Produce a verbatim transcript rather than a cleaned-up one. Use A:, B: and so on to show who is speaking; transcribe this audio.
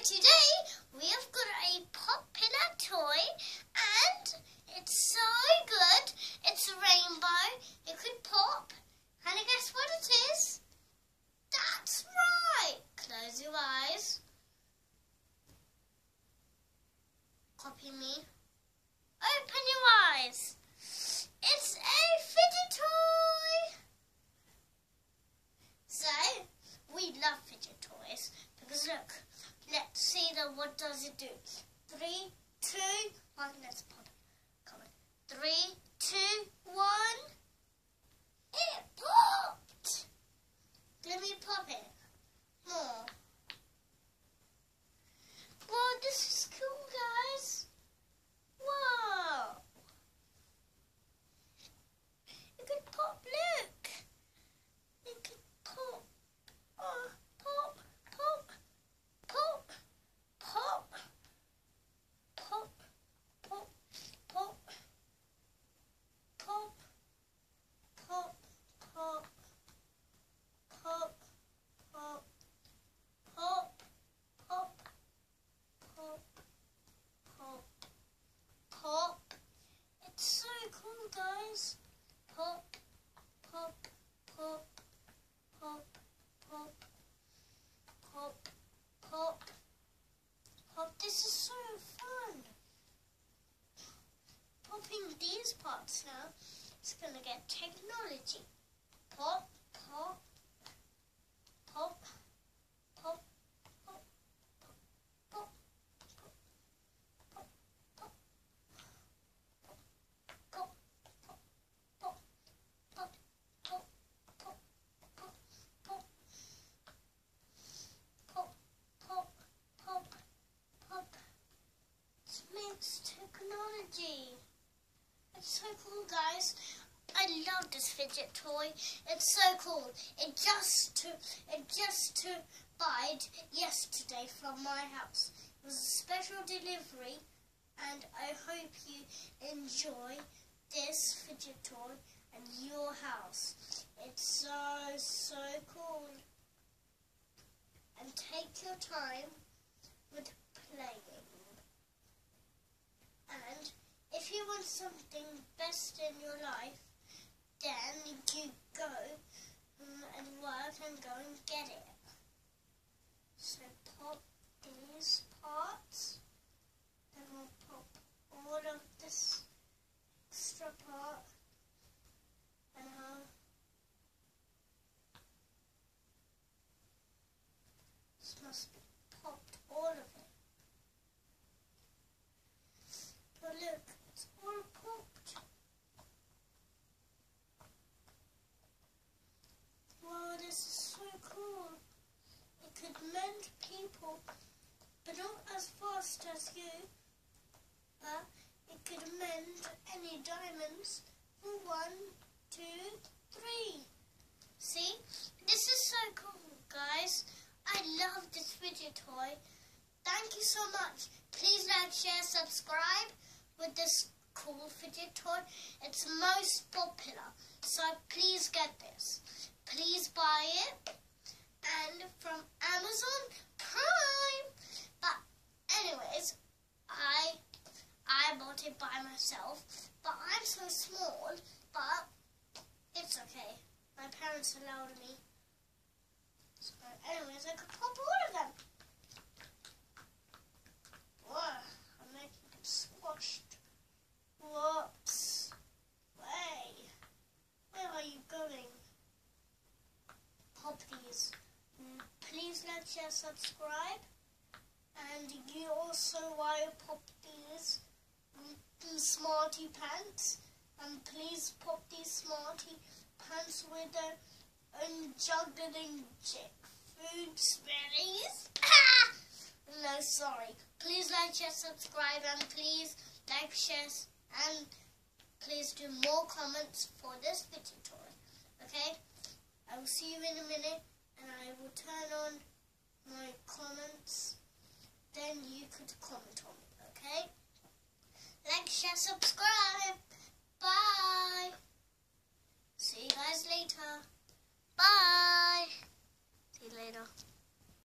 A: today we have got a popular toy and it's so good. It's a rainbow. It could pop. Can you guess what it is? That's right. Close your eyes. Copy me. Open your eyes. It's a fidget toy. So, we love fidget toys because look, let's see the what does it do. Three, two, one, let's pop it. Come on. Three, two, one. It popped. Let me pop it. More. Wow, this is cool, guys. Wow. It could pop, look. It could pop. Oh, pop, pop, pop, pop, pop, pop, pop, pop, pop, pop, pop, pop, pop, pop, pop, pop, pop. It's so cool, guys. Pop, pop, pop, pop, pop, pop, pop, pop. This is so fun. Popping these parts now, it's going to get technology. Pop, pop, pop, pop, pop, pop, pop, pop, pop, pop, pop, pop, pop, pop, pop, pop, pop, pop, pop, pop. It's mixed technology. It's so cool, guys. I love this fidget toy. It's so cool. It just to it just arrived yesterday from my house. It was a special delivery, and I hope you enjoy this fidget toy in your house. It's so so cool. And take your time with playing. And if you want something best in your life, then you go um, and work and go and get it. So pop these parts, then we'll pop all of this extra part, and I'll this must be popped, all of it. But look, it's all popped. Wow, this is so cool. It could mend people, but not as fast as you. But it could mend any diamonds for one, two, three. See? This is so cool, guys. I love this fidget toy. Thank you so much. Please like, share, subscribe with this cool fidget toy. It's most popular, so please get this. Please buy it, and from Amazon Prime. But anyways, I I bought it by myself, but I'm so small, but it's okay. My parents allowed me. So anyways, I could pop all of them. Whoa, I'm making it squashed. Whoops. Way. Where are you going? Pop these. Please like, share, subscribe. And you also want to pop these, these Smarty Pants. And please pop these Smarty Pants with the um, juggling food smellies. No, sorry. Please like, share, subscribe, and please like, share, and please do more comments for this fidget toy. Okay? I will see you in a minute, and I will turn on my comments. Then you could comment on it, okay? Like, share, subscribe. Bye. See you guys later. Bye. See you later.